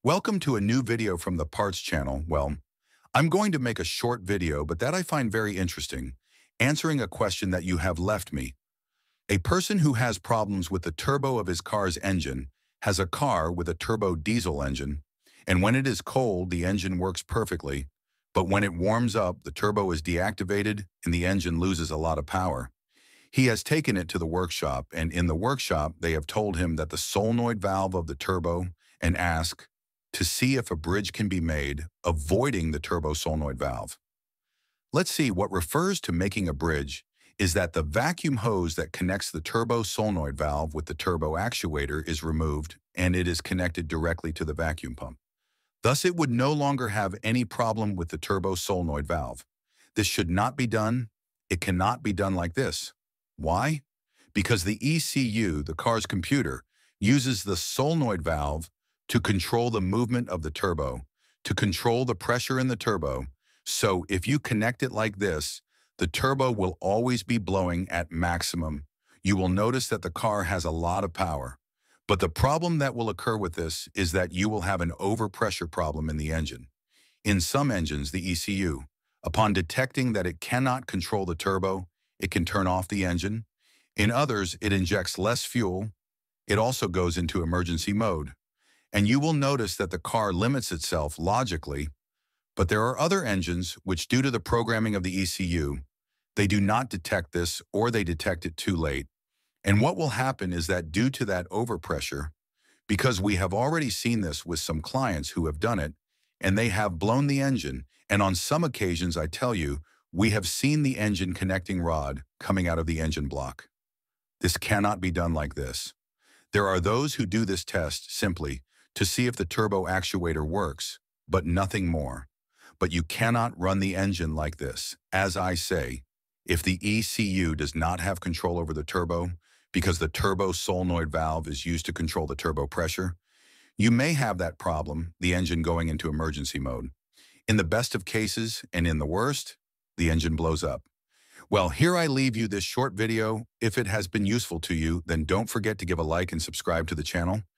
Welcome to a new video from the Parts channel. Well, I'm going to make a short video, but that I find very interesting, answering a question that you have left me. A person who has problems with the turbo of his car's engine has a car with a turbo diesel engine, and when it is cold, the engine works perfectly, but when it warms up, the turbo is deactivated and the engine loses a lot of power. He has taken it to the workshop, and in the workshop, they have told him that the solenoid valve of the turbo and ask to see if a bridge can be made, avoiding the turbo solenoid valve. Let's see, what refers to making a bridge is that the vacuum hose that connects the turbo solenoid valve with the turbo actuator is removed and it is connected directly to the vacuum pump. Thus, it would no longer have any problem with the turbo solenoid valve. This should not be done. It cannot be done like this. Why? Because the ECU, the car's computer, uses the solenoid valve to control the movement of the turbo, to control the pressure in the turbo. So if you connect it like this, the turbo will always be blowing at maximum. You will notice that the car has a lot of power. But the problem that will occur with this is that you will have an overpressure problem in the engine. In some engines, the ECU, upon detecting that it cannot control the turbo, it can turn off the engine. In others, it injects less fuel. It also goes into emergency mode. And you will notice that the car limits itself logically, but there are other engines which, due to the programming of the ECU, they do not detect this or they detect it too late. And what will happen is that due to that overpressure, because we have already seen this with some clients who have done it, and they have blown the engine, and on some occasions, I tell you, we have seen the engine connecting rod coming out of the engine block. This cannot be done like this. There are those who do this test simply to see if the turbo actuator works, but nothing more. But you cannot run the engine like this. As I say, if the ECU does not have control over the turbo, because the turbo solenoid valve is used to control the turbo pressure, you may have that problem, the engine going into emergency mode. In the best of cases, and in the worst, the engine blows up. Well, here I leave you this short video. If it has been useful to you, then don't forget to give a like and subscribe to the channel.